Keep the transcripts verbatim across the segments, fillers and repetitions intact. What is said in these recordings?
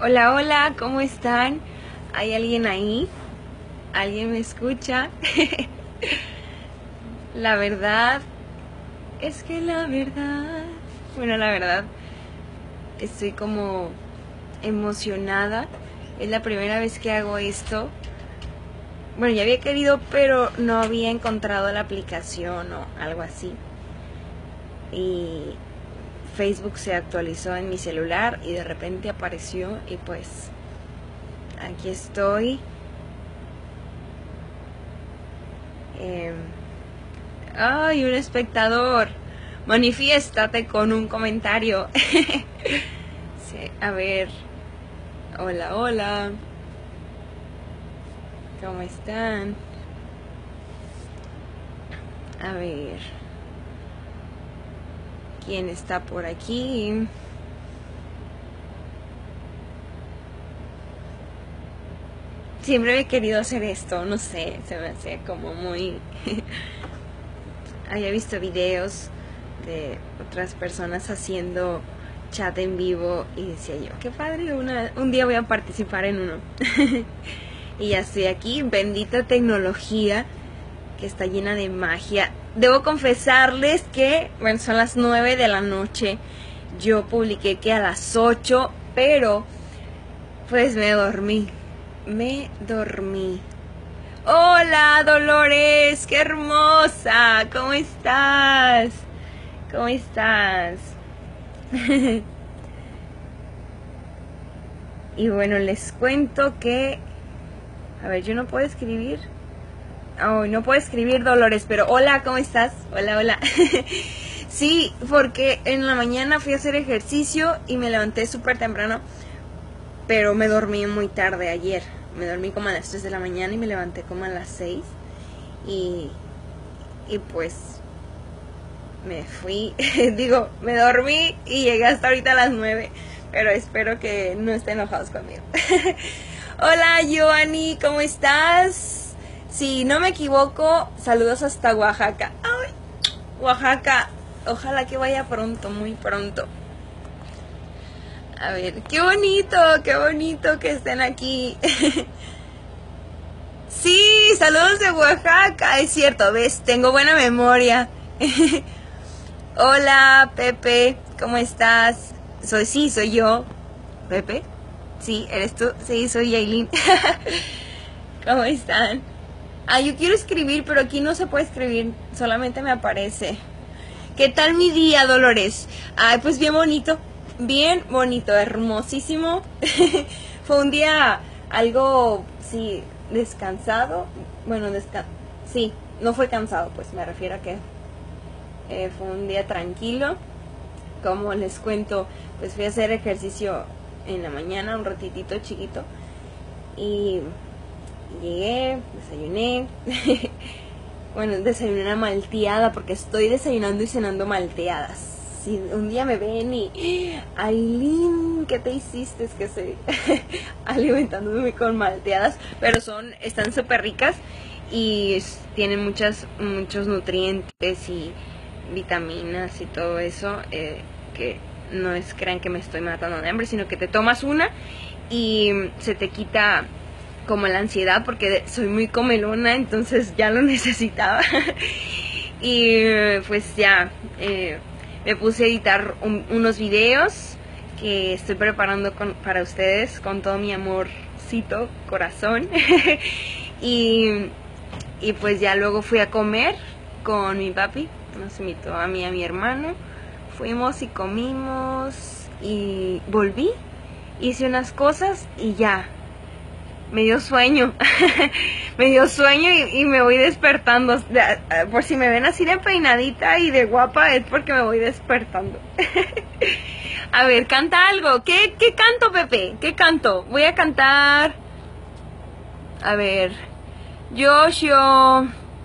Hola, hola, ¿cómo están? ¿Hay alguien ahí? ¿Alguien me escucha? La verdad es que la verdad... Bueno, la verdad, estoy como emocionada. Es la primera vez que hago esto. Bueno, ya había querido, pero no había encontrado la aplicación o algo así. Y Facebook se actualizó en mi celular y de repente apareció y pues aquí estoy. Eh, ¡Ay, un espectador! Manifiéstate con un comentario. Sí, a ver. Hola, hola. ¿Cómo están? A ver. ¿Quién está por aquí? Siempre he querido hacer esto, no sé, se me hace como muy... Había visto videos de otras personas haciendo chat en vivo y decía yo, qué padre, una, un día voy a participar en uno. Y ya estoy aquí, bendita tecnología que está llena de magia. Debo confesarles que, bueno, son las nueve de la noche, yo publiqué que a las ocho, pero pues me dormí, me dormí. Hola Dolores, qué hermosa, ¿cómo estás? ¿Cómo estás? Y bueno, les cuento que... A ver, yo no puedo escribir. Oh, no puedo escribir, Dolores, pero hola, ¿cómo estás? Hola, hola. Sí, porque en la mañana fui a hacer ejercicio y me levanté súper temprano, pero me dormí muy tarde ayer. Me dormí como a las tres de la mañana y me levanté como a las seis. Y, y pues me fui, digo, me dormí y llegué hasta ahorita a las nueve, pero espero que no estén enojados conmigo. Hola, Joanny, ¿cómo estás? Si no me equivoco, saludos hasta Oaxaca. Ay, Oaxaca, ojalá que vaya pronto, muy pronto. A ver, qué bonito, qué bonito que estén aquí. Sí, saludos de Oaxaca, es cierto, ves, tengo buena memoria. Hola, Pepe, ¿cómo estás? Soy, sí, soy yo. ¿Pepe? Sí, ¿eres tú? Sí, soy Yailin. ¿Cómo están? Ah, yo quiero escribir, pero aquí no se puede escribir, solamente me aparece. ¿Qué tal mi día, Dolores? Ay, pues bien bonito, bien bonito, hermosísimo. Fue un día algo, sí, descansado. Bueno, desca sí, no fue cansado, pues me refiero a que eh, fue un día tranquilo. Como les cuento, pues fui a hacer ejercicio en la mañana, un ratitito chiquito. Y llegué, desayuné. Bueno, desayuné una malteada porque estoy desayunando y cenando malteadas. Si un día me ven y... Aileen, ¿qué te hiciste? Es que estoy alimentándome con malteadas. Pero son, están súper ricas y tienen muchas, muchos nutrientes y vitaminas y todo eso. Eh, que no es crean que me estoy matando de hambre, sino que te tomas una y se te quita como la ansiedad, porque soy muy comelona, entonces ya lo necesitaba. Y pues ya eh, me puse a editar un, unos videos que estoy preparando con, para ustedes con todo mi amorcito corazón. y, y pues ya luego fui a comer con mi papi, nos invitó a mí y a mi hermano, fuimos y comimos y volví, hice unas cosas y ya me dio sueño. Me dio sueño y, y me voy despertando. Por si me ven así de peinadita y de guapa, es porque me voy despertando. A ver, canta algo. ¿Qué, qué canto, Pepe? ¿Qué canto? Voy a cantar. A ver. Yoshio.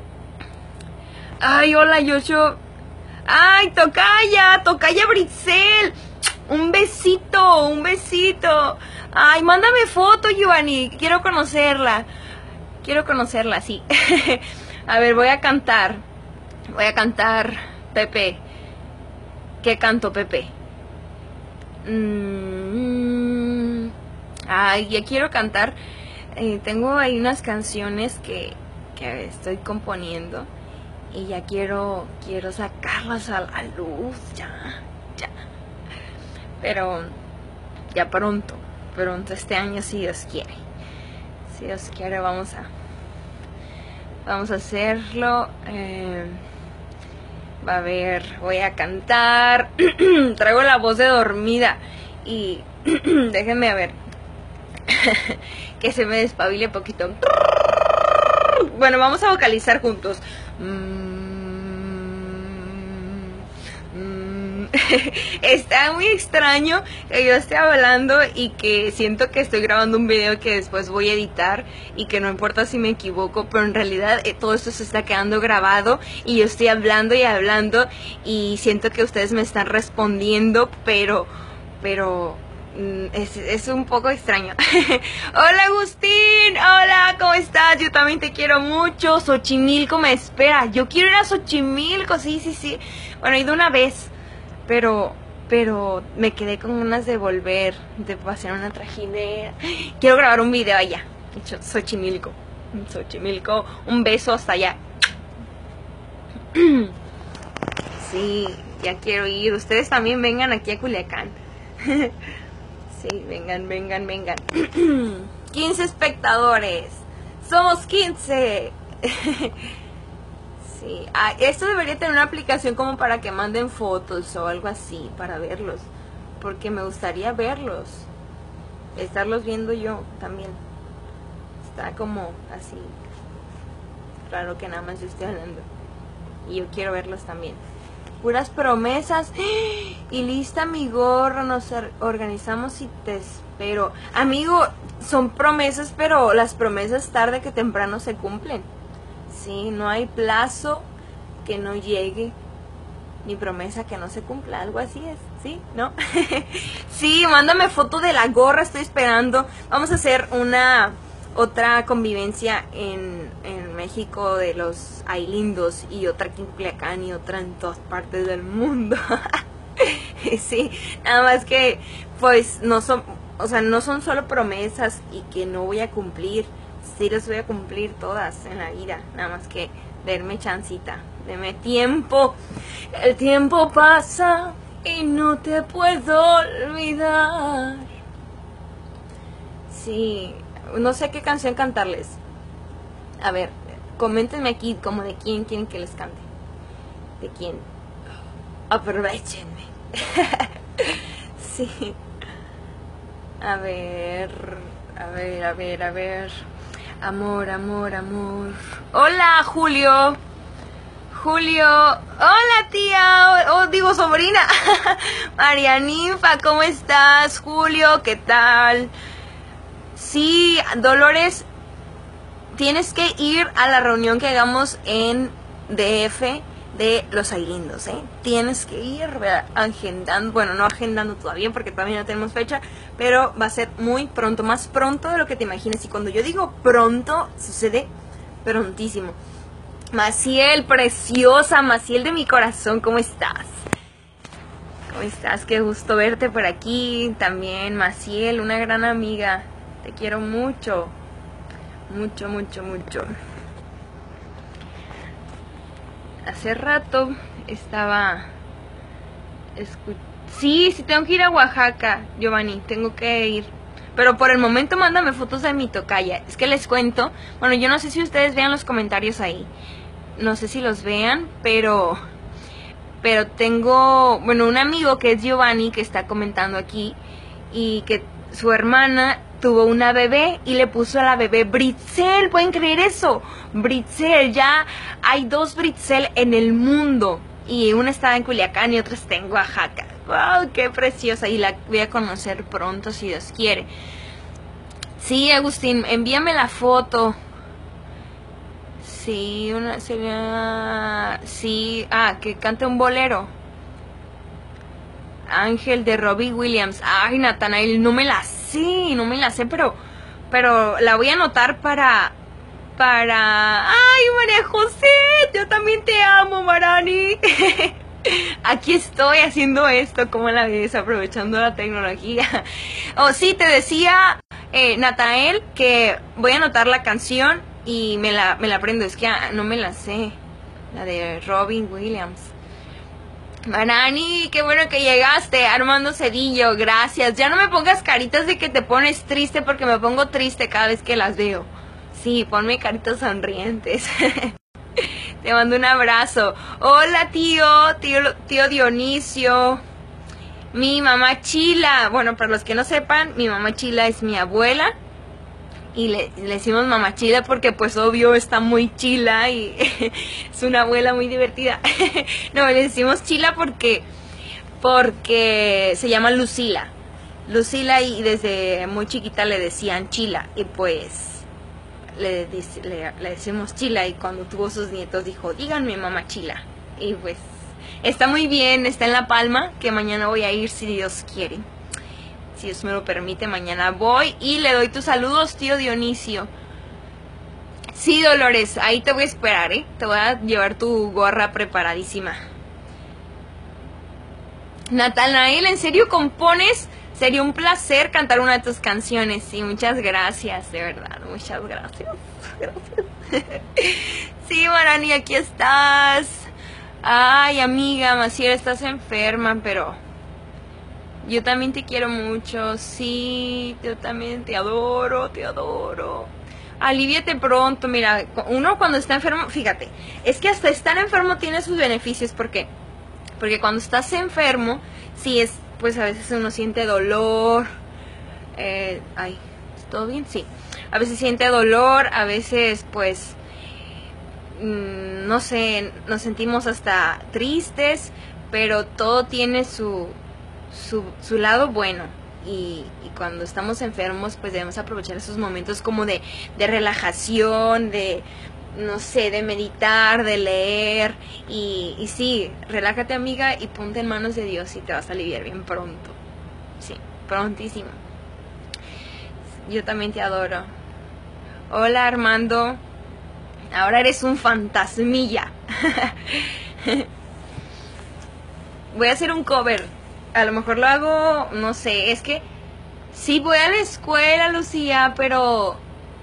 Ay, hola, Yoshio. Ay, tocaya, tocaya Britzel. Un besito, un besito. Ay, mándame foto, Giovanni. Quiero conocerla. Quiero conocerla, sí. A ver, voy a cantar. Voy a cantar, Pepe. ¿Qué canto, Pepe? Mm, Ay, ya quiero cantar. Eh, tengo ahí unas canciones que, que estoy componiendo y ya quiero, quiero sacarlas a la luz, ya, ya. Pero ya pronto, pronto este año, si Dios quiere. Si Dios quiere, vamos a, vamos a hacerlo. Eh, va a ver, voy a cantar. Traigo la voz de dormida y déjenme a ver. Que se me despabile poquito. Bueno, vamos a vocalizar juntos. Está muy extraño que yo esté hablando y que siento que estoy grabando un video que después voy a editar y que no importa si me equivoco, pero en realidad eh, todo esto se está quedando grabado y yo estoy hablando y hablando y siento que ustedes me están respondiendo, pero, pero es, es un poco extraño. Hola Agustín, hola, ¿cómo estás? Yo también te quiero mucho. Xochimilco me espera. Yo quiero ir a Xochimilco, sí, sí, sí. Bueno, he ido una vez, pero, pero me quedé con ganas de volver, de pasar una trajinera. Quiero grabar un video allá, Xochimilco. Xochimilco, un beso hasta allá. Sí, ya quiero ir. Ustedes también vengan aquí a Culiacán. Sí, vengan, vengan, vengan. quince espectadores. Somos quince. Sí. Ah, esto debería tener una aplicación como para que manden fotos o algo así, para verlos. Porque me gustaría verlos. Estarlos viendo yo también. Está como así. Claro que nada más yo estoy hablando. Y yo quiero verlos también. Puras promesas. Y lista mi gorro, nos organizamos y te espero. Amigo, son promesas, pero las promesas tarde que temprano se cumplen. Sí, no hay plazo que no llegue, ni promesa que no se cumpla, algo así es, ¿sí? ¿No? Sí, mándame foto de la gorra, estoy esperando. Vamos a hacer una otra convivencia en, en México de los Ailindos y otra aquí en Culiacán y otra en todas partes del mundo. Sí, nada más que pues no son, o sea, no son solo promesas y que no voy a cumplir. Sí las voy a cumplir todas en la vida, nada más que denme chancita, denme tiempo. El tiempo pasa y no te puedo olvidar. Sí, no sé qué canción cantarles. A ver, coméntenme aquí como de quién quieren que les cante. ¿De quién? Aprovechenme. Sí. A ver, a ver, a ver, a ver. Amor, amor, amor. Hola, Julio. Julio. Hola, tía. Oh, digo, sobrina. María Ninfa, ¿cómo estás? Julio, ¿qué tal? Sí, Dolores, tienes que ir a la reunión que hagamos en D F de los Ailindos, ¿eh? Tienes que ir, ¿verdad? Agendando, bueno, no agendando todavía porque todavía no tenemos fecha, pero va a ser muy pronto, más pronto de lo que te imagines. Y cuando yo digo pronto, sucede prontísimo. Maciel, preciosa, Maciel de mi corazón, ¿cómo estás? ¿Cómo estás? Qué gusto verte por aquí. También Maciel, una gran amiga. Te quiero mucho, mucho, mucho, mucho. Hace rato estaba... Escu sí, sí tengo que ir a Oaxaca, Giovanni, tengo que ir. Pero por el momento mándame fotos de mi tocaya. Es que les cuento, bueno, yo no sé si ustedes vean los comentarios ahí. No sé si los vean, pero... Pero tengo, bueno, un amigo que es Giovanni, que está comentando aquí, y que su hermana tuvo una bebé y le puso a la bebé Britzel. ¿Pueden creer eso? Britzel, ya hay dos Britzel en el mundo. Y una está en Culiacán y otra está en Oaxaca. ¡Wow! ¡Qué preciosa! Y la voy a conocer pronto si Dios quiere. Sí, Agustín, envíame la foto. Sí, una sería... Sí, ah, que cante un bolero. Ángel de Robbie Williams. Ay, Natanael, no me la sé, no me la sé, pero pero la voy a anotar para para ay, María José, yo también te amo, Marani. Aquí estoy haciendo esto, ¿cómo la ves? Aprovechando la tecnología. Oh, sí, te decía eh, Natael, que voy a anotar la canción y me la, me la aprendo. Es que ah, no me la sé. La de Robin Williams. Manani, qué bueno que llegaste. Armando Cedillo, gracias. Ya no me pongas caritas de que te pones triste, porque me pongo triste cada vez que las veo. Sí, ponme caritas sonrientes. Te mando un abrazo. Hola tío, tío, tío Dionisio. Mi mamá Chila. Bueno, para los que no sepan, mi mamá Chila es mi abuela. Y le, le decimos mamá Chila porque pues obvio está muy chila y es una abuela muy divertida. No, le decimos Chila porque, porque se llama Lucila. Lucila, y desde muy chiquita le decían Chila. Y pues le, le, le decimos Chila, y cuando tuvo sus nietos dijo, díganme mamá Chila. Y pues está muy bien, está en La Palma, que mañana voy a ir si Dios quiere. Si Dios me lo permite, mañana voy y le doy tus saludos, tío Dionisio. Sí, Dolores, ahí te voy a esperar, ¿eh? Te voy a llevar tu gorra preparadísima. Natanael, ¿en serio compones? Sería un placer cantar una de tus canciones. Sí, muchas gracias, de verdad, muchas gracias. Gracias. Sí, Marani, aquí estás. Ay, amiga, Maciel, estás enferma, pero... yo también te quiero mucho, sí, yo también te adoro, te adoro. Alivíate pronto, mira, uno cuando está enfermo, fíjate, es que hasta estar enfermo tiene sus beneficios, ¿por qué? Porque cuando estás enfermo, sí es, pues a veces uno siente dolor, eh, ay, ¿todo bien? Sí, a veces siente dolor, a veces pues, mmm, no sé, nos sentimos hasta tristes, pero todo tiene su... Su, su lado bueno, y, y cuando estamos enfermos pues debemos aprovechar esos momentos como de, de relajación, de no sé, de meditar, de leer, y, y sí, relájate amiga y ponte en manos de Dios y te vas a aliviar bien pronto, sí, prontísimo. Yo también te adoro. Hola Armando, ahora eres un fantasmilla. Voy a hacer un cover. A lo mejor lo hago, no sé, es que sí voy a la escuela, Lucía, pero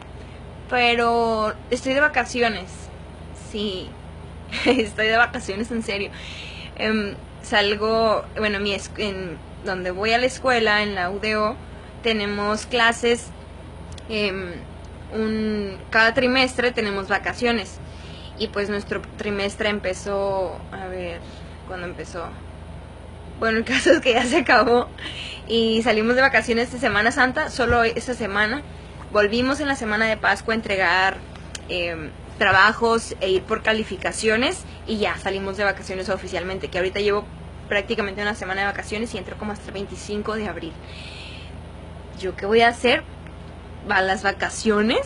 pero estoy de vacaciones. Sí, estoy de vacaciones, en serio. Um, salgo, bueno, mi en donde voy a la escuela, en la U D O, tenemos clases, um, un, cada trimestre tenemos vacaciones. Y pues nuestro trimestre empezó, a ver, ¿cuándo empezó? Bueno, el caso es que ya se acabó y salimos de vacaciones de Semana Santa, solo esta semana. Volvimos en la semana de Pascua a entregar eh, trabajos e ir por calificaciones y ya salimos de vacaciones oficialmente, que ahorita llevo prácticamente una semana de vacaciones y entro como hasta el veinticinco de abril. ¿Yo qué voy a hacer? ¿Va a las vacaciones?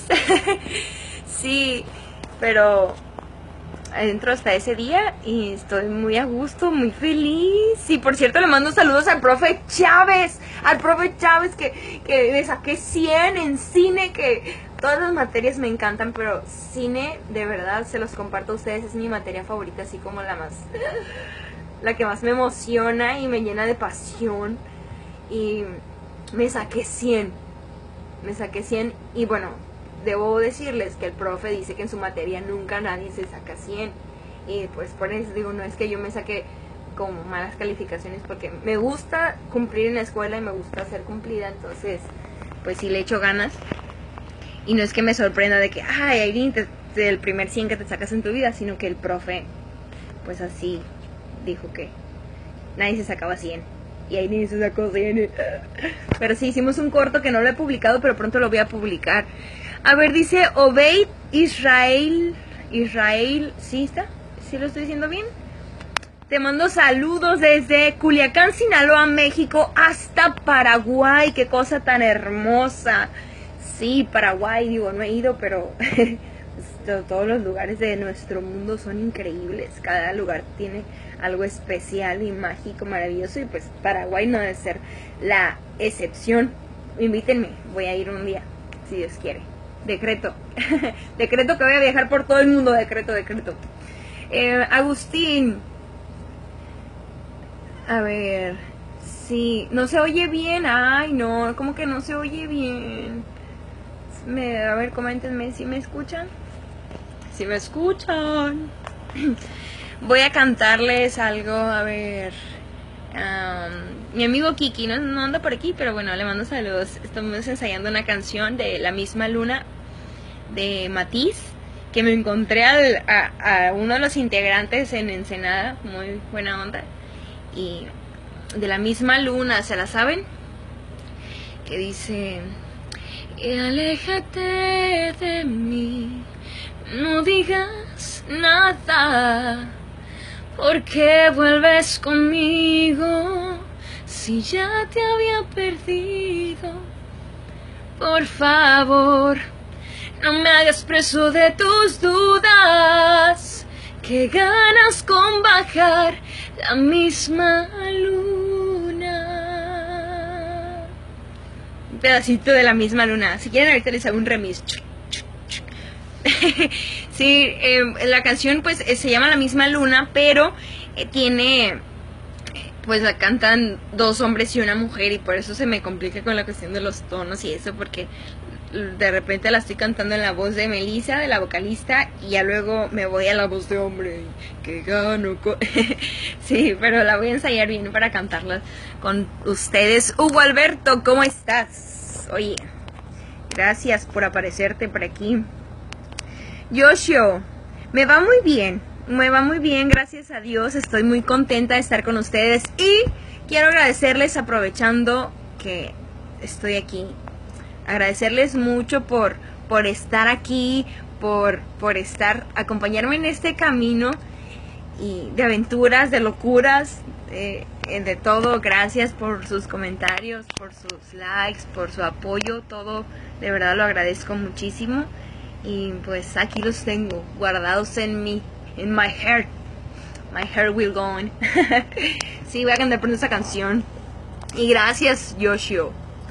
Sí, pero... entro hasta ese día y estoy muy a gusto, muy feliz. Y por cierto le mando saludos al profe Chávez, al profe Chávez que, que le saqué cien en cine, que todas las materias me encantan, pero cine de verdad se los comparto a ustedes, es mi materia favorita, así como la más, la que más me emociona y me llena de pasión. Y me saqué cien, me saqué cien y bueno, debo decirles que el profe dice que en su materia nunca nadie se saca cien. Y pues por eso digo, no es que yo me saque como malas calificaciones, porque me gusta cumplir en la escuela y me gusta ser cumplida, entonces pues sí le echo ganas. Y no es que me sorprenda de que, ay, Aileen, te, te, el primer cien que te sacas en tu vida, sino que el profe pues así dijo que nadie se sacaba cien. Y Aileen se sacó cien. Pero sí, hicimos un corto que no lo he publicado, pero pronto lo voy a publicar. A ver, dice Obeid Israel. Israel, ¿sí está? ¿Sí lo estoy diciendo bien? Te mando saludos desde Culiacán, Sinaloa, México, hasta Paraguay. Qué cosa tan hermosa. Sí, Paraguay, digo, no he ido, pero todos los lugares de nuestro mundo son increíbles. Cada lugar tiene algo especial y mágico, maravilloso. Y pues Paraguay no debe ser la excepción. Invítenme, voy a ir un día, si Dios quiere. Decreto. Decreto que voy a viajar por todo el mundo. Decreto, decreto. Eh, Agustín. A ver. Sí, no se oye bien. Ay, no, como que no se oye bien. Me, a ver, coméntenme si me escuchan. Si me escuchan. Voy a cantarles algo, a ver. Um, mi amigo Kiki no, no anda por aquí, pero bueno, le mando saludos. Estamos ensayando una canción de La Misma Luna de Matiz, que me encontré al, a, a uno de los integrantes en Ensenada, muy buena onda. Y de La Misma Luna, ¿se la saben? Que dice: y aléjate de mí, no digas nada, porque vuelves conmigo si ya te había perdido. Por favor, no me hagas preso de tus dudas, que ganas con bajar la misma luna. Un pedacito de La Misma Luna. Si quieren ahorita les hago un remix. Sí, eh, la canción pues eh, se llama La Misma Luna, pero eh, tiene, pues la cantan dos hombres y una mujer, y por eso se me complica con la cuestión de los tonos y eso, porque de repente la estoy cantando en la voz de Melissa, de la vocalista, y ya luego me voy a la voz de hombre, que gano con... Sí, pero la voy a ensayar bien para cantarla con ustedes. Hugo Alberto, ¿cómo estás? Oye, gracias por aparecerte por aquí. Yoshio, me va muy bien, me va muy bien, gracias a Dios, estoy muy contenta de estar con ustedes y quiero agradecerles, aprovechando que estoy aquí, agradecerles mucho por, por estar aquí, por, por estar, acompañarme en este camino y de aventuras, de locuras, de, de todo. Gracias por sus comentarios, por sus likes, por su apoyo, todo, de verdad lo agradezco muchísimo. Y pues aquí los tengo, guardados en mi, en my heart. My heart will go on. Sí, voy a cantar por esa canción. Y gracias, Yoshio.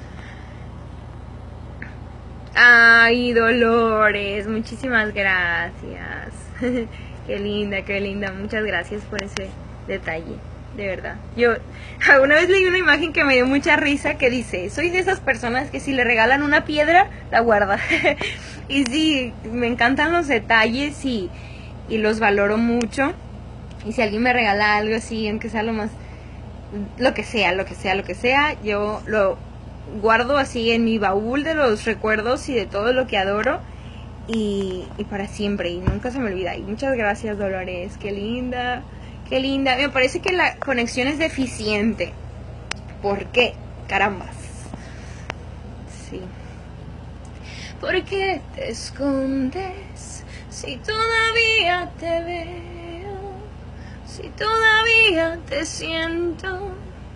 Ay, Dolores, muchísimas gracias. Qué linda, qué linda. Muchas gracias por ese detalle, de verdad. Yo alguna vez leí una imagen que me dio mucha risa, que dice: soy de esas personas que si le regalan una piedra, la guarda. Y sí, me encantan los detalles y, y los valoro mucho. Y si alguien me regala algo así, aunque sea lo más, lo que sea, lo que sea, lo que sea, yo lo guardo así en mi baúl de los recuerdos y de todo lo que adoro. Y, y para siempre, y nunca se me olvida. Y muchas gracias, Dolores, qué linda, qué linda. Me parece que la conexión es deficiente. ¿Por qué? Carambas. Sí. ¿Por qué te escondes si todavía te veo? Si todavía te siento.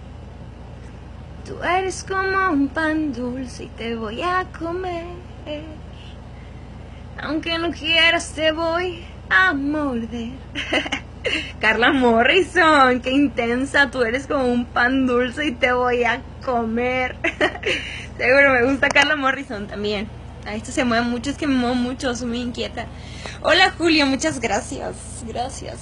Tú eres como un pan dulce y te voy a comer. Aunque no quieras te voy a morder. Carla Morrison, qué intensa. Tú eres como un pan dulce y te voy a comer. Seguro me gusta Carla Morrison también. A esto se mueve mucho, es que me muevo mucho, soy muy inquieta. Hola Julio, muchas gracias. Gracias.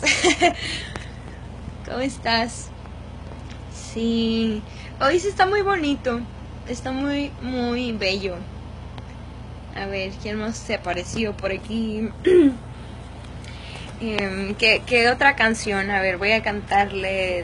¿Cómo estás? Sí, hoy sí está muy bonito. Está muy, muy bello. A ver, ¿quién más se apareció por aquí? um, ¿qué, ¿Qué otra canción? A ver, voy a cantarles.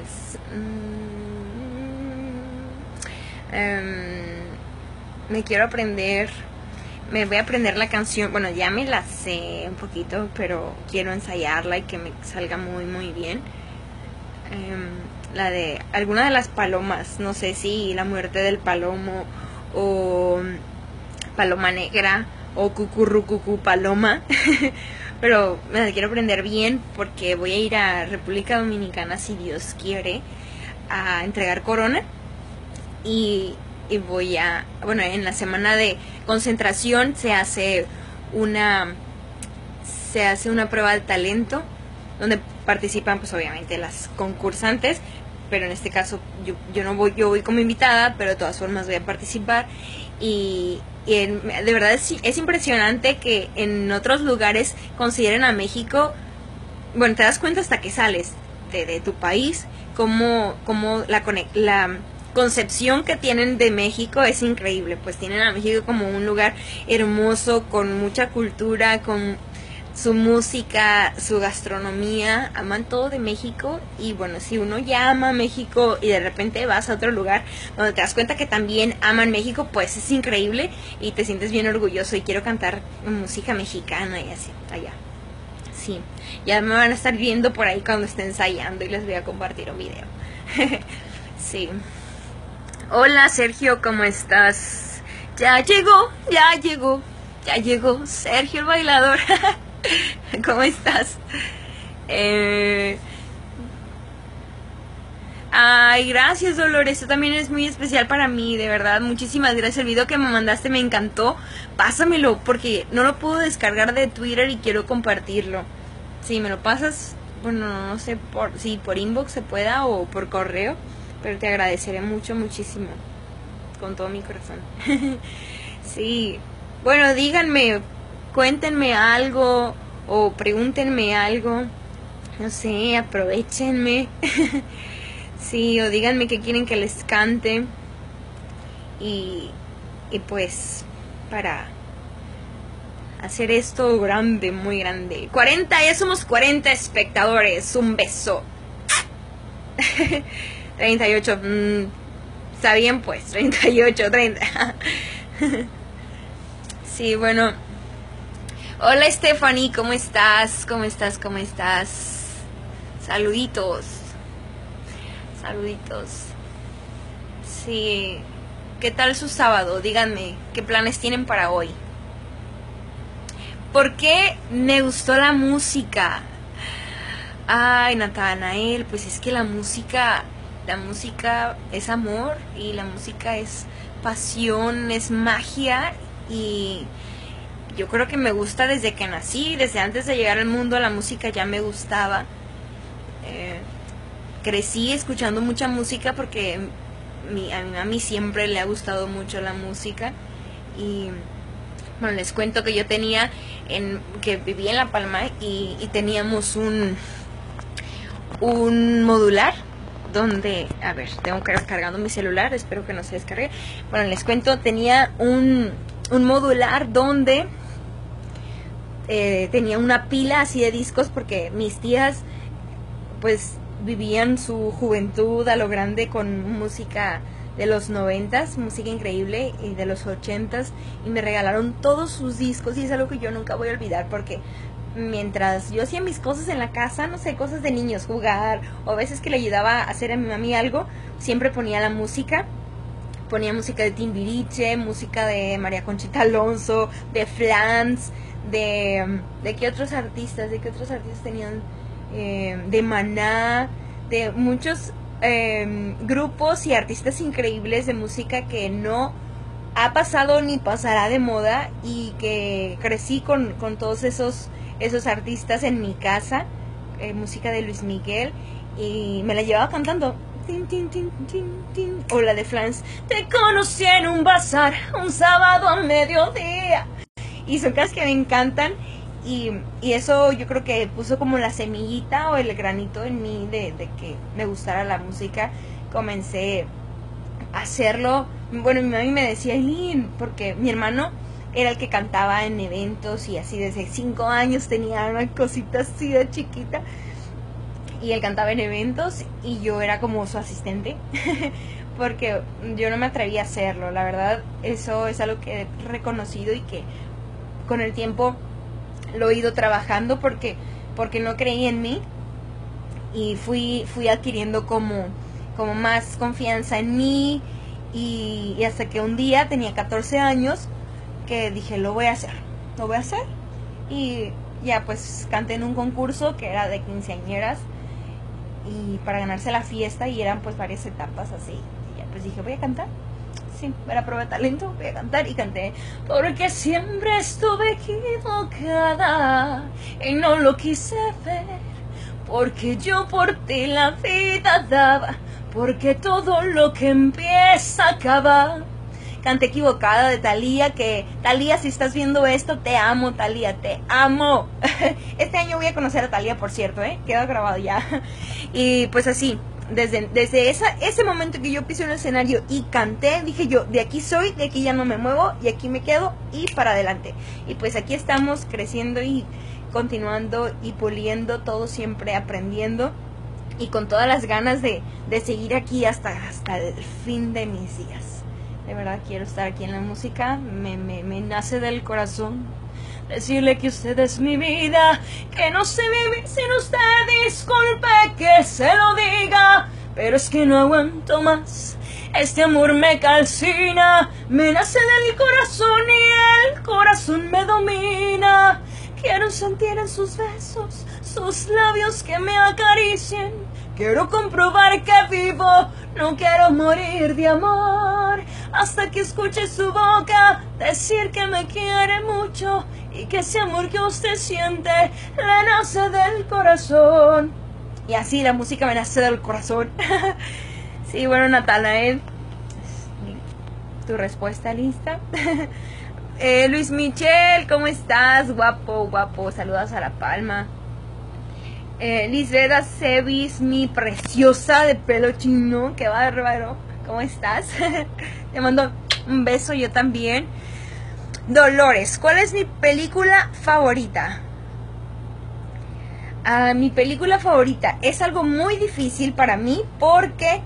Um, um, me quiero aprender. Me voy a aprender la canción. Bueno, ya me la sé un poquito, pero quiero ensayarla y que me salga muy, muy bien. Um, la de alguna de las palomas. No sé si La Muerte del Palomo o Paloma Negra o Cucurrucucu Paloma. Pero me la quiero aprender bien porque voy a ir a República Dominicana, si Dios quiere, a entregar corona. Y, y voy a, bueno, en la semana de concentración se hace una se hace una prueba de talento donde participan pues obviamente las concursantes, pero en este caso yo, yo no voy, yo voy como invitada, pero de todas formas voy a participar. Y, y en, de verdad es, es impresionante que en otros lugares consideren a México, bueno, te das cuenta hasta que sales de, de tu país, como, como la, la concepción que tienen de México es increíble. Pues tienen a México como un lugar hermoso, con mucha cultura, con su música, su gastronomía, aman todo de México. Y bueno, si uno ya ama México y de repente vas a otro lugar donde te das cuenta que también aman México, pues es increíble y te sientes bien orgulloso. Y quiero cantar música mexicana y así, allá. Sí, ya me van a estar viendo por ahí cuando esté ensayando y les voy a compartir un video. Sí. Hola Sergio, ¿cómo estás? Ya llegó, ya llegó, ya llegó Sergio el bailador. ¿Cómo estás? Eh... Ay, gracias Dolores, esto también es muy especial para mí, de verdad, muchísimas gracias. El video que me mandaste me encantó, pásamelo porque no lo puedo descargar de Twitter y quiero compartirlo. Si me lo pasas, bueno, no sé por, si por inbox se pueda o por correo, pero te agradeceré mucho, muchísimo, con todo mi corazón. Sí, bueno, díganme, cuéntenme algo o pregúntenme algo, no sé, aprovechenme. Sí, o díganme qué quieren que les cante. Y, y pues, para hacer esto grande, muy grande. cuarenta, ya somos cuarenta espectadores. Un beso. treinta y ocho. Mmm, está bien pues, treinta y ocho, treinta. Sí, bueno. Hola Stephanie, ¿cómo estás? ¿Cómo estás? ¿Cómo estás? Saluditos. Saluditos. Sí. ¿Qué tal su sábado? Díganme, ¿qué planes tienen para hoy? ¿Por qué me gustó la música? Ay, Natanael, pues es que la música, la música es amor y la música es pasión, es magia y yo creo que me gusta desde que nací, desde antes de llegar al mundo la música ya me gustaba. Eh, crecí escuchando mucha música porque mi, a mi mami siempre le ha gustado mucho la música y bueno, les cuento que yo tenía, en, que vivía en La Palma y, y teníamos un, un modular donde, a ver, tengo que descargando mi celular, espero que no se descargue. Bueno, les cuento, tenía un, un modular donde eh, tenía una pila así de discos porque mis tías pues vivían su juventud a lo grande con música de los noventas, música increíble, y de los ochentas, y me regalaron todos sus discos y es algo que yo nunca voy a olvidar porque mientras yo hacía mis cosas en la casa, no sé, cosas de niños, jugar, o a veces que le ayudaba a hacer a mi mami algo, siempre ponía la música, ponía música de Timbiriche, música de María Conchita Alonso, de Flans, de, de qué otros artistas, de qué otros artistas tenían, eh, de Maná, de muchos eh, grupos y artistas increíbles de música que no ha pasado ni pasará de moda y que crecí con, con todos esos esos artistas en mi casa, eh, música de Luis Miguel, y me la llevaba cantando. Tin, tin, tin, tin, tin. O la de Flans, te conocí en un bazar un sábado a mediodía. Y son cosas que me encantan y, y eso yo creo que puso como la semillita o el granito en mí de, de que me gustara la música. Comencé a hacerlo. Bueno, mi mami me decía, Eileen, porque mi hermano era el que cantaba en eventos y así desde cinco años tenía una cosita así de chiquita y él cantaba en eventos y yo era como su asistente porque yo no me atrevía a hacerlo. La verdad, eso es algo que he reconocido y que con el tiempo lo he ido trabajando porque, porque no creí en mí y fui, fui adquiriendo como, como más confianza en mí y, y hasta que un día tenía catorce años que dije, lo voy a hacer, lo voy a hacer. Y ya pues canté en un concurso que era de quinceañeras y para ganarse la fiesta y eran pues varias etapas así. Y ya pues dije, voy a cantar. Sí, era prueba de talento, voy a cantar y canté. Porque siempre estuve equivocada y no lo quise ver. Porque yo por ti la vida daba. Porque todo lo que empieza acaba. Canté Equivocada de Thalía, que Thalía, si estás viendo esto, te amo, Thalía, te amo. Este año voy a conocer a Thalía, por cierto, ¿eh? Queda grabado ya. Y pues así, desde, desde esa, ese momento que yo pisé un escenario y canté, dije yo, de aquí soy, de aquí ya no me muevo y aquí me quedo y para adelante. Y pues aquí estamos creciendo y continuando y puliendo todo, siempre aprendiendo y con todas las ganas de, de seguir aquí hasta, hasta el fin de mis días. De verdad quiero estar aquí en la música, me, me, me nace del corazón decirle que usted es mi vida, que no sé vivir sin usted, disculpe que se lo diga, pero es que no aguanto más, este amor me calcina, me nace del corazón y el corazón me domina, quiero sentir en sus besos, sus labios que me acaricien, quiero comprobar que vivo, no quiero morir de amor, hasta que escuche su boca decir que me quiere mucho y que ese amor que usted siente le nace del corazón. Y así la música me nace del corazón. Sí, bueno, Natanael, tu respuesta lista. eh, Luis Michel, ¿cómo estás? Guapo, guapo, saludos a La Palma. Eh, Lisbeth Acevis, mi preciosa de pelo chino, que bárbaro, ¿cómo estás? Te mando un beso, yo también. Dolores, ¿cuál es mi película favorita? Ah, mi película favorita es algo muy difícil para mí porque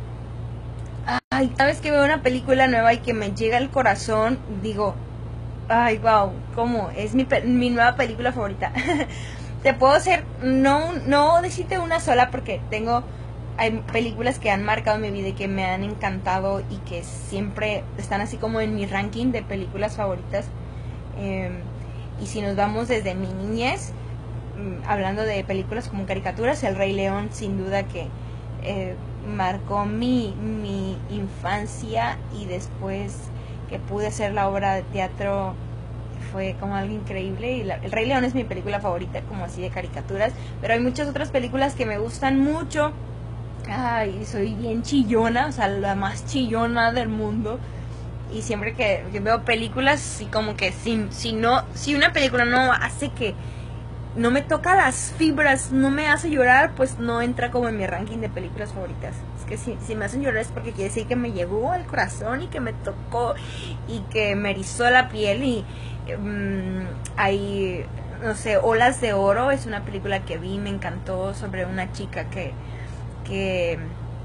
ay, cada vez que veo una película nueva y que me llega al corazón, digo, ay, wow, ¿cómo? Es mi, mi nueva película favorita. Te puedo hacer, no, no decirte una sola porque tengo, hay películas que han marcado mi vida y que me han encantado y que siempre están así como en mi ranking de películas favoritas. Eh, y si nos vamos desde mi niñez, hablando de películas como caricaturas, El Rey León sin duda que eh, marcó mi, mi infancia, y después que pude hacer la obra de teatro fue como algo increíble. Y la, El Rey León es mi película favorita, como así de caricaturas, pero hay muchas otras películas que me gustan mucho. Ay, soy bien chillona, o sea, la más chillona del mundo. Y siempre que, que veo películas, y como que si, si no, si una película no hace que, no me toca las fibras, no me hace llorar, pues no entra como en mi ranking de películas favoritas. Es que si, si me hacen llorar es porque quiere decir que me llegó al corazón y que me tocó y que me erizó la piel. Y um, hay, no sé, Olas de Oro es una película que vi, me encantó, sobre una chica que, que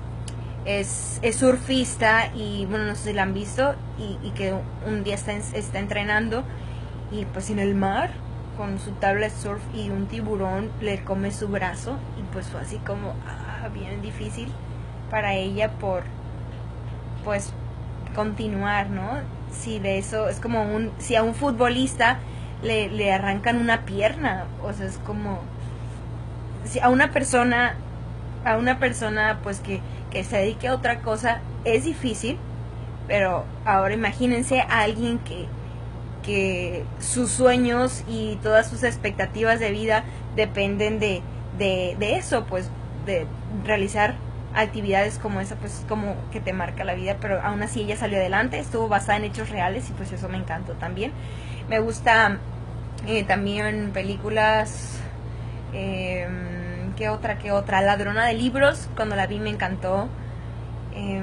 es, es surfista y, bueno, no sé si la han visto, y, y que un día está, está entrenando y pues en el mar con su tabla de surf y un tiburón le come su brazo, y pues fue así como ah, bien difícil para ella por pues continuar, ¿no? Si de eso es como un, si a un futbolista le, le arrancan una pierna, o sea, es como si a una persona a una persona pues que, que se dedique a otra cosa es difícil, pero ahora imagínense a alguien que que sus sueños y todas sus expectativas de vida dependen de, de, de eso, pues de realizar actividades como esa, pues como que te marca la vida. Pero aún así ella salió adelante, estuvo basada en hechos reales, y pues eso me encantó también. Me gusta eh, también películas, eh, ¿qué otra, qué otra? Ladrona de libros, cuando la vi me encantó. eh,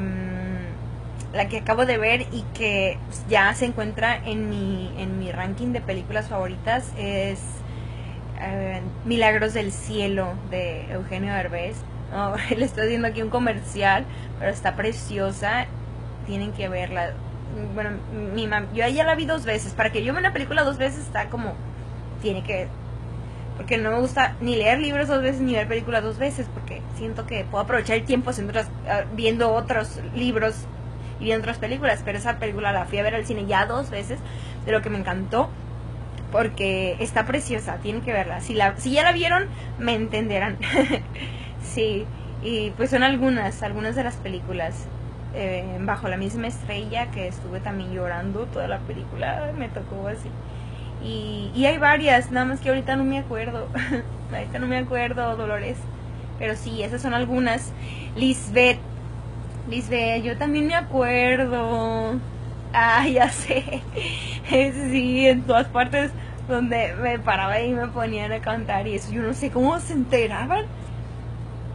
La que acabo de ver y que ya se encuentra en mi, en mi ranking de películas favoritas es eh, Milagros del Cielo, de Eugenio Derbez. Oh, le estoy haciendo aquí un comercial, pero está preciosa, tienen que verla. Bueno, mi mam yo ya la vi dos veces. Para que yo vea una película dos veces está como, tiene que, porque no me gusta ni leer libros dos veces ni ver películas dos veces, porque siento que puedo aprovechar el tiempo haciendo otras, uh, viendo otros libros y viendo otras películas. Pero esa película la fui a ver al cine ya dos veces, de lo que me encantó, porque está preciosa, tienen que verla. Si, la, si ya la vieron, me entenderán. Sí, y pues son algunas, algunas de las películas. Eh, Bajo la misma estrella, que estuve también llorando toda la película, me tocó así. Y, y hay varias, nada más que ahorita no me acuerdo. Ahorita no me acuerdo, Dolores. Pero sí, esas son algunas. Lisbeth. Lisbeth, yo también me acuerdo. Ah, ya sé. Sí, en todas partes donde me paraba y me ponían a cantar y eso. Yo no sé cómo se enteraban.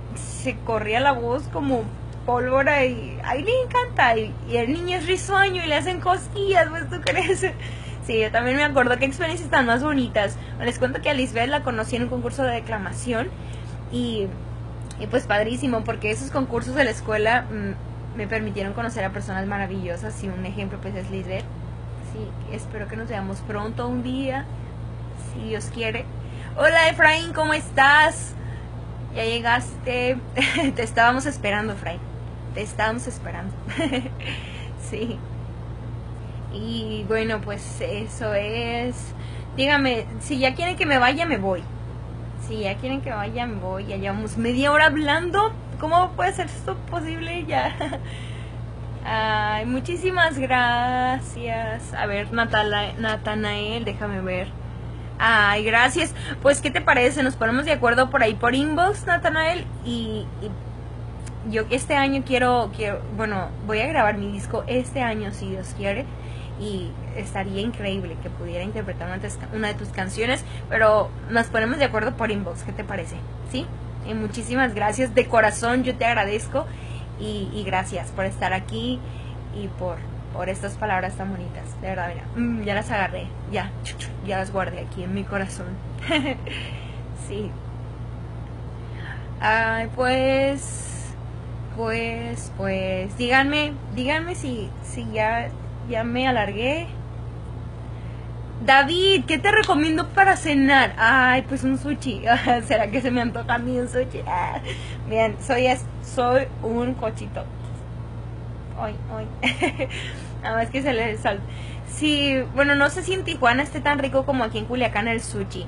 se corría la voz como pólvora y a él le encanta. Y, y el niño es risueño y le hacen cosquillas, pues tú crees. Sí, yo también me acuerdo qué experiencias tan más bonitas. Les cuento que a Lisbeth la conocí en un concurso de declamación y, y pues padrísimo, porque esos concursos de la escuela mmm, me permitieron conocer a personas maravillosas y un ejemplo pues es Lisbeth. Sí, espero que nos veamos pronto un día, si Dios quiere. Hola Efraín, ¿cómo estás? Ya llegaste. Te estábamos esperando, Efraín. Te estábamos esperando. Sí. Y bueno, pues eso es. Dígame, si ya quieren que me vaya, me voy. Si ya quieren que vaya, me voy. Ya llevamos media hora hablando. ¿Cómo puede ser esto posible? Ya. Ay, muchísimas gracias. A ver, Natala, Natanael, déjame ver. Ay, gracias. Pues, ¿qué te parece? Nos ponemos de acuerdo por ahí por inbox, Natanael. Y, y yo este año quiero, quiero, bueno, voy a grabar mi disco este año, si Dios quiere. Y estaría increíble que pudiera interpretar una, una de tus canciones. Pero nos ponemos de acuerdo por inbox, ¿qué te parece? ¿Sí? Y muchísimas gracias. De corazón yo te agradezco. Y, y gracias por estar aquí y por, por estas palabras tan bonitas. De verdad, mira, mm, ya las agarré. Ya, ya las guardé aquí en mi corazón. Sí. Ay, pues... Pues, pues... Díganme, díganme si, si ya... Ya me alargué. David, ¿qué te recomiendo para cenar? Ay, pues un sushi. ¿Será que se me antoja a mí un sushi? Ah, bien, soy, soy un cochito. Ay, ay. Nada más que se le salta. Sí, bueno, no sé si en Tijuana esté tan rico como aquí en Culiacán el sushi.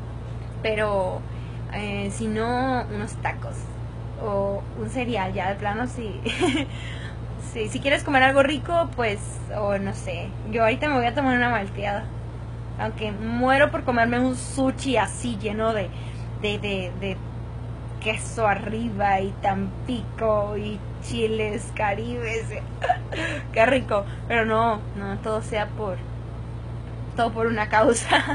Pero, eh, si no, unos tacos. O un cereal, ya de plano sí. Sí, si quieres comer algo rico, pues, o no sé, yo ahorita me voy a tomar una malteada. Aunque muero por comerme un sushi así lleno de, de, de, de queso arriba y tampico y chiles caribes. Qué rico, pero no, no, todo sea por, todo por una causa.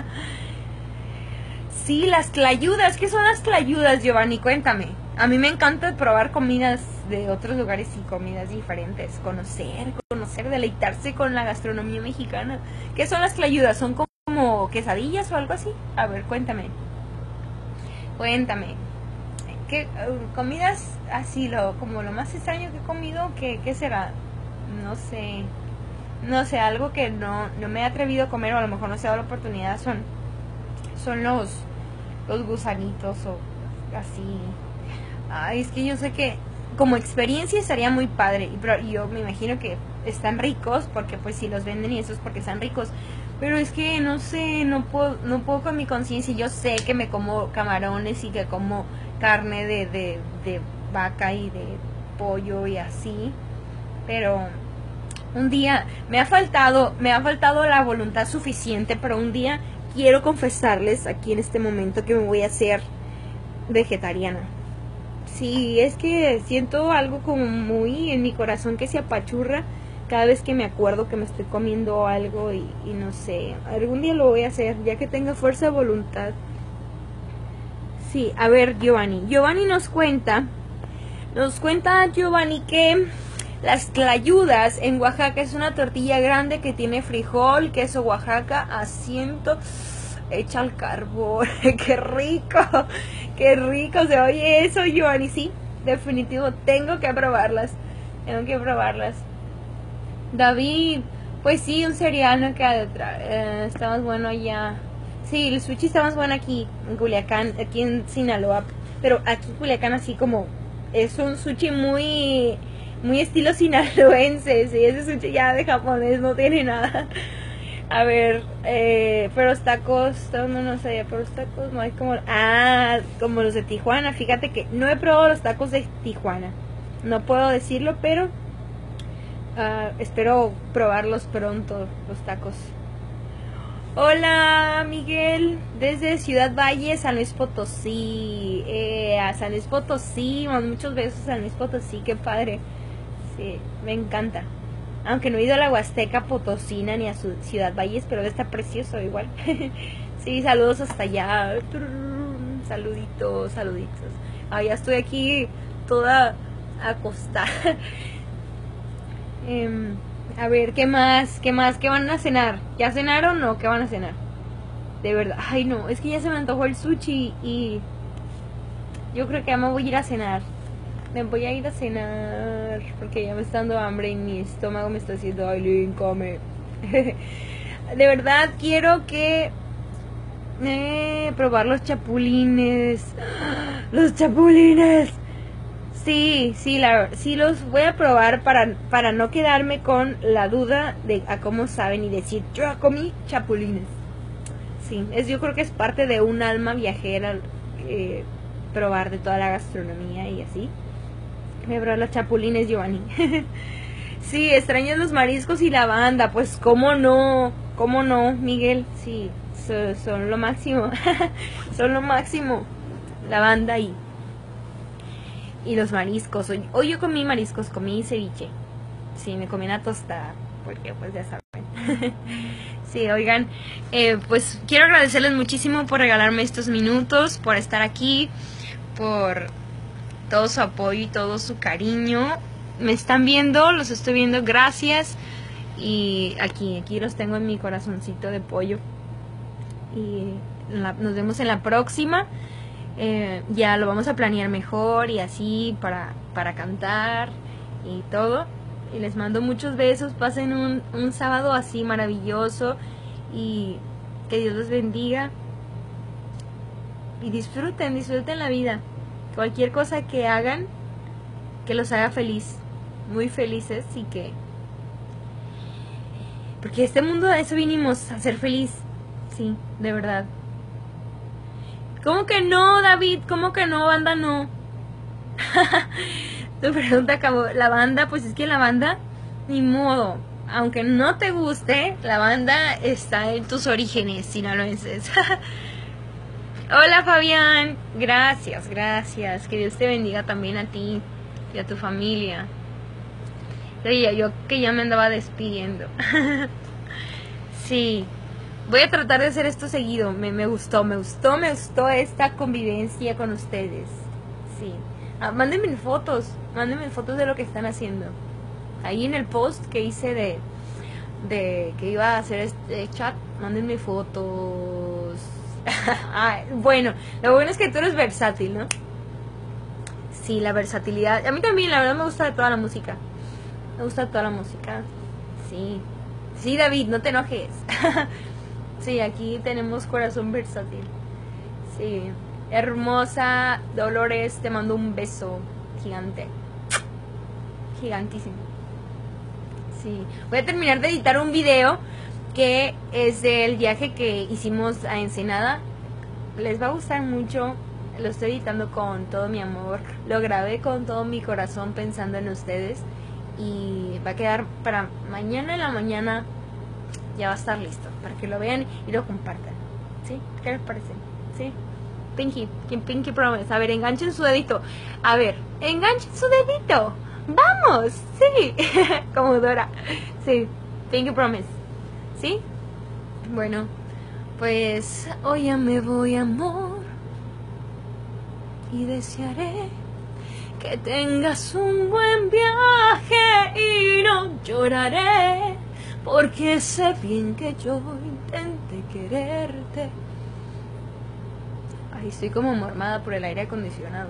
Sí, las tlayudas, ¿qué son las tlayudas, Giovanni? Cuéntame. A mí me encanta probar comidas de otros lugares y comidas diferentes. Conocer, conocer, deleitarse con la gastronomía mexicana. ¿Qué son las tlayudas? ¿Son como quesadillas o algo así? A ver, cuéntame. Cuéntame. ¿Qué uh, comidas así, lo como lo más extraño que he comido? ¿Qué, qué será? No sé. No sé, algo que no, no me he atrevido a comer o a lo mejor no se ha dado la oportunidad son, son los, los gusanitos o así. Ay, es que yo sé que como experiencia estaría muy padre. Y pero yo me imagino que están ricos, porque pues si los venden y eso es porque están ricos. Pero es que no sé, no puedo, no puedo con mi conciencia. Yo sé que me como camarones y que como carne de, de, de vaca y de pollo y así. Pero un día me ha faltado, me ha faltado la voluntad suficiente, pero un día quiero confesarles aquí en este momento que me voy a hacer vegetariana. Sí, es que siento algo como muy en mi corazón que se apachurra cada vez que me acuerdo que me estoy comiendo algo y, y no sé, algún día lo voy a hacer ya que tenga fuerza de voluntad. Sí, a ver, Giovanni. Giovanni nos cuenta, nos cuenta Giovanni que las tlayudas en Oaxaca es una tortilla grande que tiene frijol, queso Oaxaca, asiento, hecha al carbón. ¡Qué rico! ¡Qué rico se oye eso, Giovanni! Sí, definitivo, tengo que probarlas. Tengo que probarlas. David, pues sí, un cereal no queda detrás. Eh, está más bueno allá. Sí, el sushi está más bueno aquí, en Culiacán, aquí en Sinaloa. Pero aquí en Culiacán así como... Es un sushi muy... Muy estilo sinaloense. Sí, ese sushi ya de japonés no tiene nada. A ver, eh, pero los tacos, no, no sé, pero los tacos no hay como... Ah, como los de Tijuana. Fíjate que no he probado los tacos de Tijuana. No puedo decirlo, pero uh, espero probarlos pronto, los tacos. Hola, Miguel, desde Ciudad Valle, San Luis Potosí. Eh, a San Luis Potosí, muchos besos a San Luis Potosí, qué padre. Sí, me encanta. Aunque no he ido a la Huasteca Potosina ni a su Ciudad Valles, pero está precioso igual. Sí, saludos hasta allá. Saluditos, saluditos. Ah, ya estoy aquí toda acostada. eh, a ver, ¿qué más? ¿Qué más? ¿Qué van a cenar? ¿Ya cenaron o qué van a cenar? De verdad, ay no, es que ya se me antojó el sushi y yo creo que ya me voy a ir a cenar. Me voy a ir a cenar porque ya me está dando hambre y mi estómago me está diciendo, Aileen, come. De verdad quiero que eh, probar los chapulines. Los chapulines. Sí, sí, la, sí los voy a probar para, para no quedarme con la duda de a cómo saben y decir, yo comí chapulines. Sí, es, yo creo que es parte de un alma viajera eh, probar de toda la gastronomía y así. Voy a probar los chapulines, Giovanni. Sí, extrañas los mariscos y la banda. Pues cómo no, cómo no, Miguel. Sí, so, son lo máximo. Son lo máximo. La banda y, y los mariscos. Hoy, hoy yo comí mariscos, comí ceviche. Sí, me comí una tostada. Porque pues ya saben. Sí, oigan, eh, pues quiero agradecerles muchísimo por regalarme estos minutos, por estar aquí, por todo su apoyo y todo su cariño. Me están viendo, los estoy viendo, gracias. Y aquí, aquí los tengo en mi corazoncito de pollo. Y la, nos vemos en la próxima. Eh, ya lo vamos a planear mejor y así para, para cantar y todo. Y les mando muchos besos, pasen un, un sábado así maravilloso y que Dios los bendiga y disfruten, disfruten la vida. Cualquier cosa que hagan, que los haga feliz, muy felices y que... Porque este mundo a eso vinimos, a ser feliz, sí, de verdad. ¿Cómo que no, David? ¿Cómo que no, banda no? Tu pregunta acabó. La banda, pues es que la banda, ni modo. Aunque no te guste, la banda está en tus orígenes sinaloenses. Hola Fabián, gracias, gracias. Que Dios te bendiga también a ti y a tu familia. Oye, yo que ya me andaba despidiendo. Sí, voy a tratar de hacer esto seguido. Me, me gustó, me gustó, me gustó esta convivencia con ustedes. Sí. Ah, mándenme fotos, mándenme fotos de lo que están haciendo. Ahí en el post que hice de, de que iba a hacer este chat, mándenme fotos. Ah, bueno, lo bueno es que tú eres versátil, ¿no? Sí, la versatilidad. A mí también, la verdad, me gusta de toda la música. Me gusta toda la música. Sí. Sí, David, no te enojes. Sí, aquí tenemos corazón versátil. Sí. Hermosa Dolores, te mando un beso gigante. Gigantísimo. Sí. Voy a terminar de editar un video que es del viaje que hicimos a Ensenada. Les va a gustar mucho. Lo estoy editando con todo mi amor. Lo grabé con todo mi corazón pensando en ustedes. Y va a quedar para mañana en la mañana. Ya va a estar listo. Para que lo vean y lo compartan. ¿Sí? ¿Qué les parece? ¿Sí? Pinky, Pinky Promise. A ver, enganchen su dedito. A ver, enganchen su dedito. ¡Vamos! Sí. Como Dora. Sí. Pinky Promise. ¿Sí? Bueno, pues hoy ya me voy, amor. Y desearé que tengas un buen viaje y no lloraré, porque sé bien que yo intenté quererte. Ay, estoy como mormada por el aire acondicionado.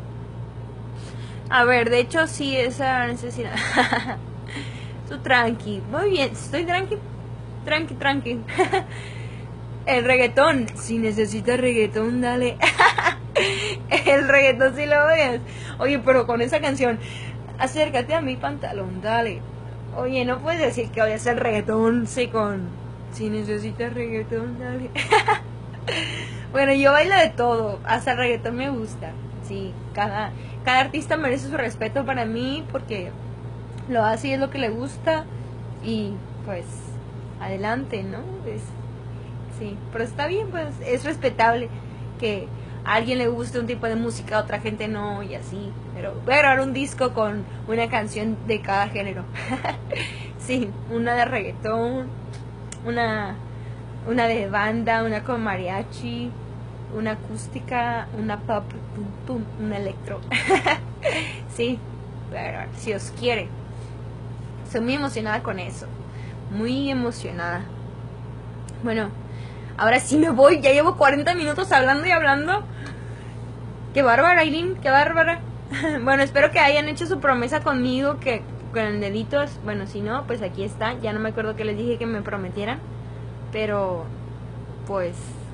A ver, de hecho sí, esa necesidad. Tú tranqui, muy bien, estoy tranqui, tranqui, tranqui. El reggaetón, si necesitas reggaetón, dale. El reggaetón si lo veas. Oye, pero con esa canción, acércate a mi pantalón, dale. Oye, no puedes decir que voy a hacer reggaetón, sí, con si necesitas reggaetón, dale. Bueno, yo bailo de todo, hasta el reggaetón me gusta. Sí, cada, cada artista merece su respeto para mí porque lo hace y es lo que le gusta. Y pues, adelante, ¿no? Es, sí, pero está bien, pues es respetable que a alguien le guste un tipo de música, a otra gente no, y así. Pero voy a grabar un disco con una canción de cada género. Sí, una de reggaetón, una, una de banda, una con mariachi, una acústica, una pop, tum, tum, un electro. Sí, pero si os quiere. Estoy muy emocionada con eso. Muy emocionada. Bueno, ahora sí me voy. Ya llevo cuarenta minutos hablando y hablando. Qué bárbara, Aileen, qué bárbara. Bueno, espero que hayan hecho su promesa conmigo, que con el dedito, bueno, si no, pues aquí está. Ya no me acuerdo que les dije que me prometieran. Pero, pues...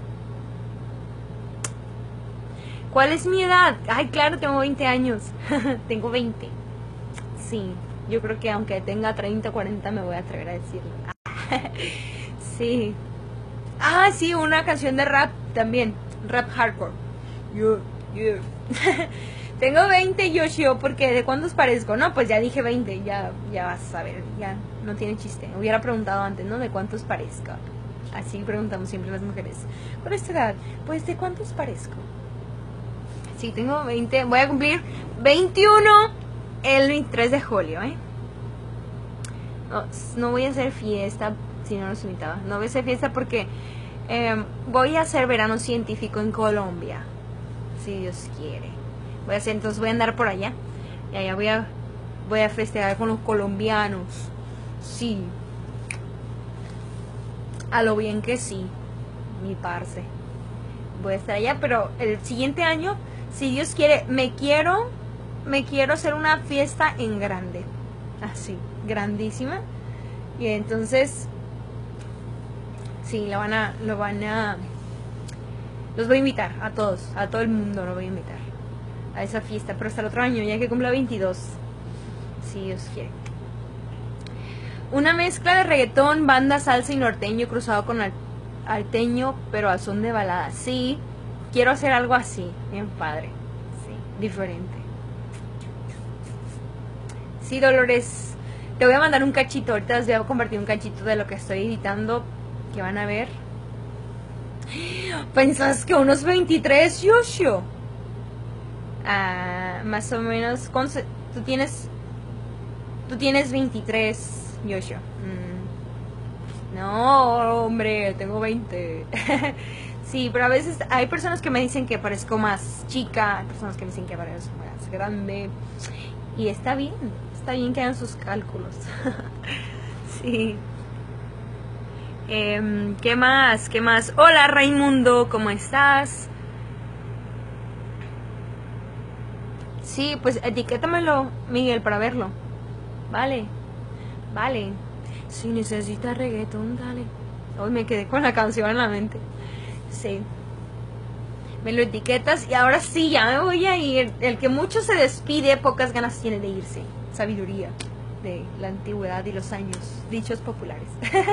¿Cuál es mi edad? Ay, claro, tengo veinte años. Tengo veinte. Sí, yo creo que aunque tenga treinta, cuarenta me voy a atrever a decirlo. Sí. Ah, sí, una canción de rap también. Rap hardcore. Yo, yo. Tengo veinte, Yoshio, porque ¿de cuántos parezco? No, pues ya dije veinte, ya, ya vas a ver, ya no tiene chiste. Hubiera preguntado antes, ¿no? ¿De cuántos parezco? Así preguntamos siempre las mujeres. ¿Cuál es tu edad? Pues ¿de cuántos parezco? Sí, tengo veinte, voy a cumplir veintiuno el veintitrés de julio, ¿eh? No, no voy a hacer fiesta, si no los invitaba. No voy a hacer fiesta porque eh, voy a hacer verano científico en Colombia, si Dios quiere. Voy a hacer, entonces voy a andar por allá y allá voy a, voy a festejar con los colombianos. Sí, a lo bien que sí, mi parce. Voy a estar allá, pero el siguiente año, si Dios quiere, me quiero, me quiero hacer una fiesta en grande, así, grandísima. Y entonces, sí, lo van a, lo van a, los voy a invitar a todos, a todo el mundo lo voy a invitar a esa fiesta, pero hasta el otro año, ya que cumpla veintidós, si Dios quiere. Una mezcla de reggaetón, banda, salsa y norteño cruzado con al, alteño, pero al son de balada. Sí, quiero hacer algo así, bien padre, sí, diferente. Sí, Dolores, te voy a mandar un cachito, ahorita les voy a compartir un cachito de lo que estoy editando, que van a ver. ¿Pensás que unos veintitrés, Yoshio? Ah, más o menos, tú tienes, tú tienes veintitrés, Yoshio. Mm. No, hombre, tengo veinte. Sí, pero a veces hay personas que me dicen que parezco más chica, hay personas que me dicen que parezco más grande. Y está bien, está bien que hagan sus cálculos. Sí. Eh, ¿Qué más? ¿Qué más? Hola, Raimundo, ¿cómo estás? Sí, pues etiquétamelo, Miguel, para verlo. Vale, vale. Si necesitas reggaetón, dale. Hoy me quedé con la canción en la mente. Sí. Me lo etiquetas y ahora sí, ya me voy a ir. El que mucho se despide, pocas ganas tiene de irse. Sabiduría de la antigüedad y los años. Dichos populares.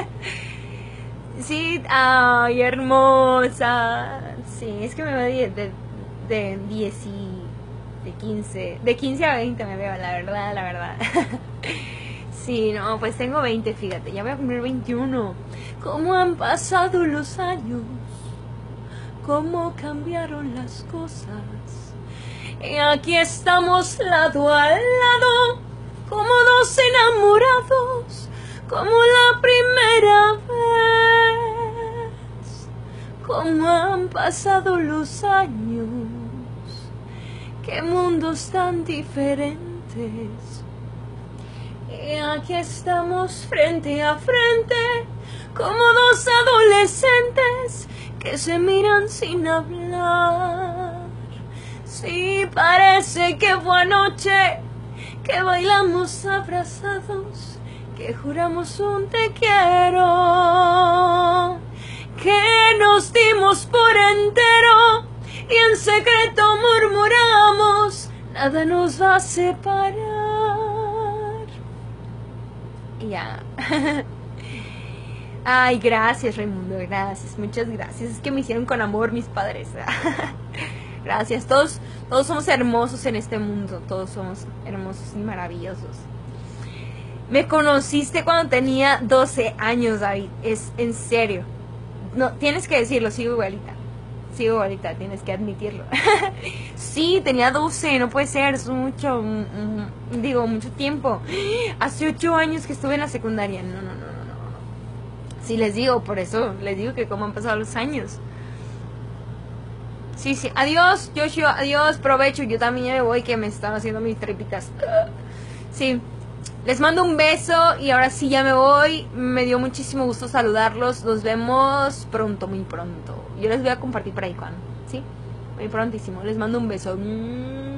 Sí, ay, hermosa. Sí, es que me veo de, de, de diez y de quince, de quince a veinte me veo, la verdad, la verdad. Sí, no, pues tengo veinte, fíjate, ya voy a cumplir veintiuno. ¿Cómo han pasado los años? ¿Cómo cambiaron las cosas? Y aquí estamos lado a lado, como dos enamorados, como la primera vez. ¿Cómo han pasado los años? Qué mundos tan diferentes. Y aquí estamos frente a frente, como dos adolescentes que se miran sin hablar. Sí, parece que fue anoche que bailamos abrazados, que juramos un te quiero, que nos dimos por entero y en secreto murmuramos, nada nos va a separar. Y ya. Ay, gracias, Raimundo, gracias, muchas gracias. Es que me hicieron con amor mis padres. Gracias, todos, todos somos hermosos en este mundo, todos somos hermosos y maravillosos. Me conociste cuando tenía doce años, David, es en serio. No, tienes que decirlo, sigo igualita. Sigo igualita, tienes que admitirlo. Sí, tenía doce, no puede ser, es mucho, mm, digo, mucho tiempo. Hace ocho años que estuve en la secundaria, no, no, no, no, no. Sí, les digo, por eso les digo que cómo han pasado los años. Sí, sí. Adiós, Joshua. Adiós, provecho. Yo también ya me voy, que me están haciendo mis tripitas. Sí. Les mando un beso y ahora sí ya me voy. Me dio muchísimo gusto saludarlos. Nos vemos pronto, muy pronto. Yo les voy a compartir por ahí, Juan. ¿Sí? Muy prontísimo. Les mando un beso.